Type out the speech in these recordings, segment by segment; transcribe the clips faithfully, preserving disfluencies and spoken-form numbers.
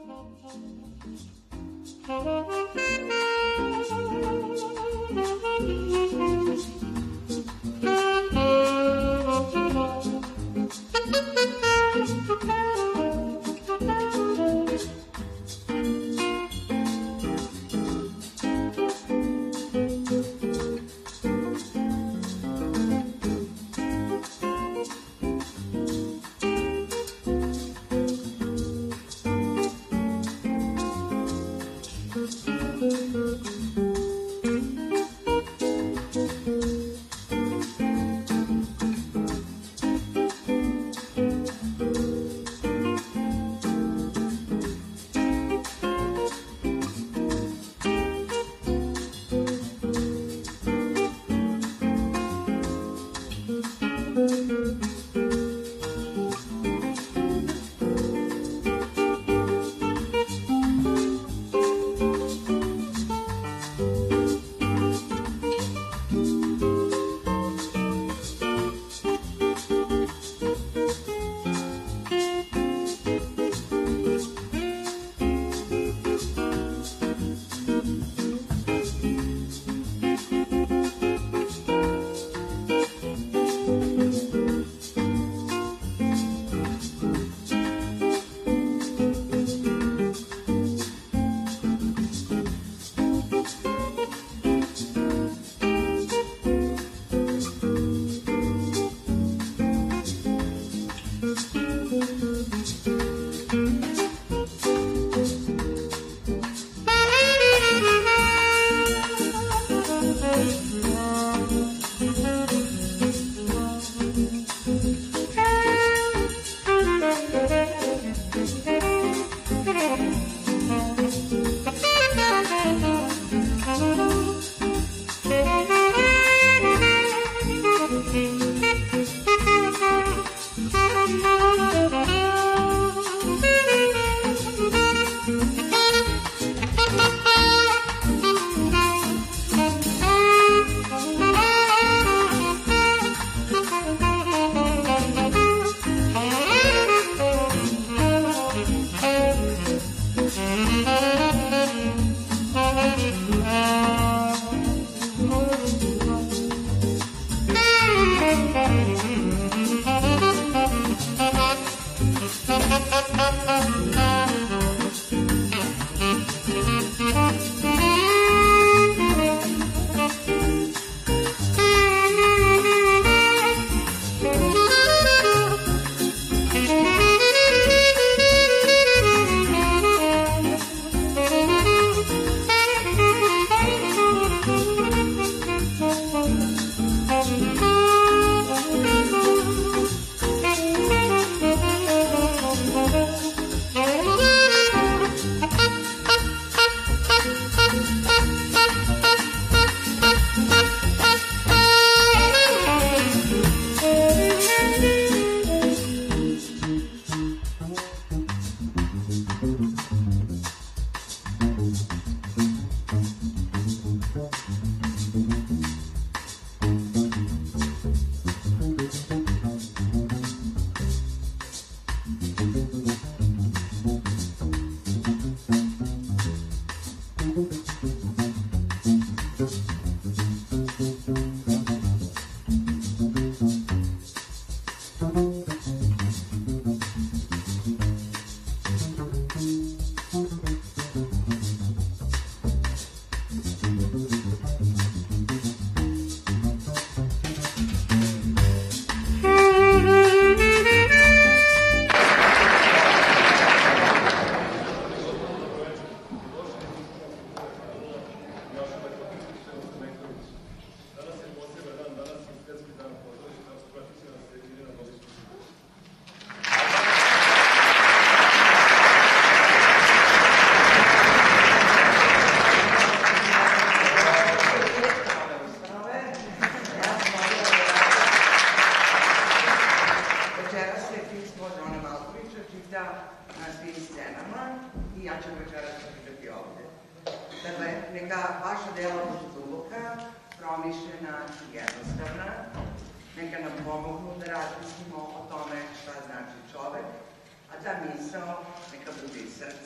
Neka bude iz srca.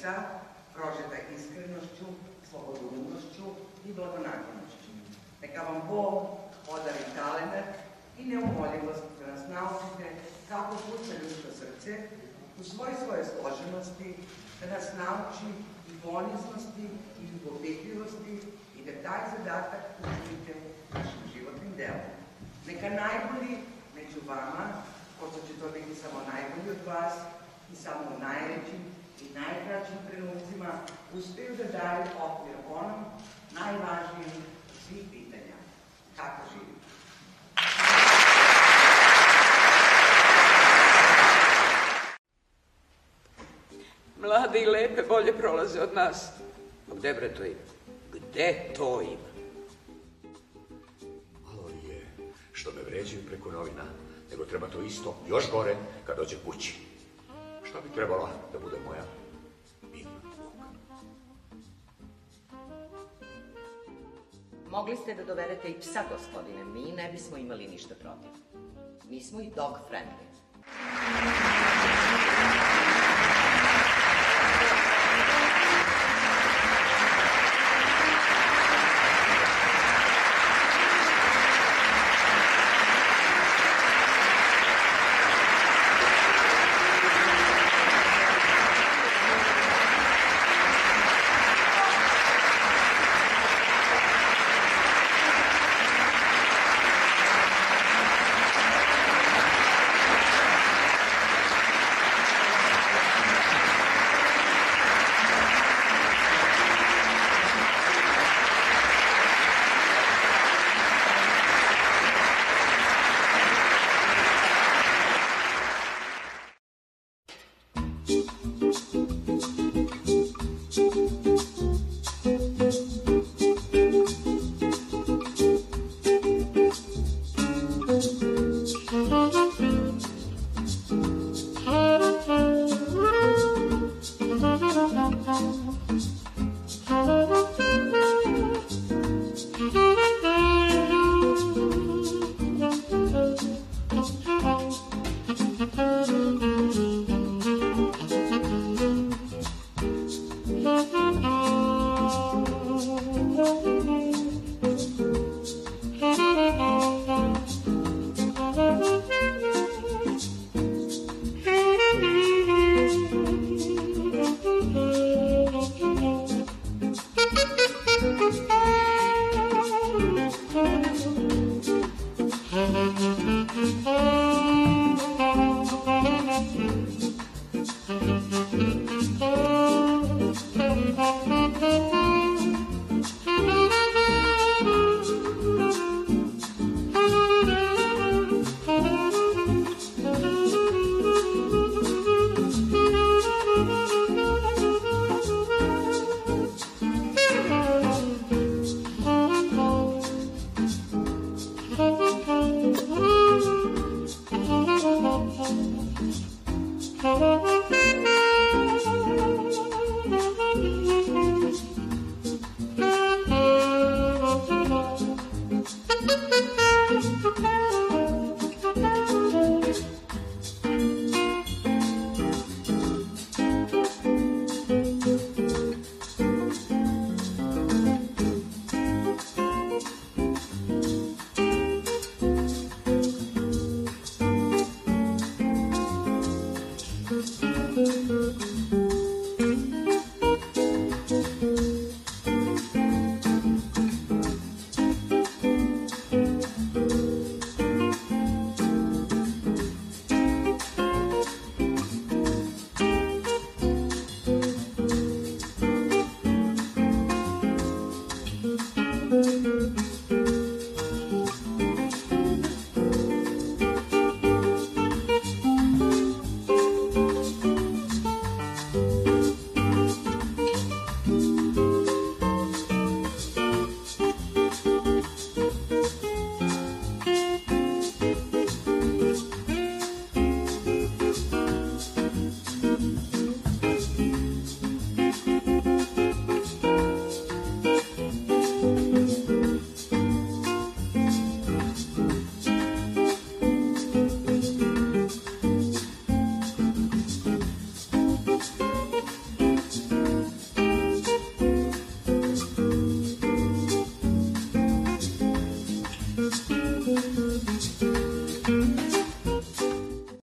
srca, prožeta iskrenošću, slobodoumnošću i blagonaklonošću. Neka vam Bog podari talenat i neumoljivost da nas naučite kako sluša ljudsko srce u svoj svoje složenosti, da nas nauči i poniznosti i ljubovitljivosti i da taj zadatak učinite našim životnim delom. Neka najbolji među vama, pošto će to biti samo najbolji od vas i samo u najvećim i najkraćim trenucima, uspeju da daju okvir onom najvažnijim od svih pitanja. Kako živite? Mlade i lepe bolje prolaze od nas. A gde bre to ima? Gde to ima? Malo je što me vređaju preko novina, nego treba to isto, još gore, kad dođe kući. Šta bi trebala da bude moja mirna uloga? Mogli ste da dovedete i psa, gospodine, mi ne bismo imali ništa protiv. Mi smo i dog friendly. Thank you.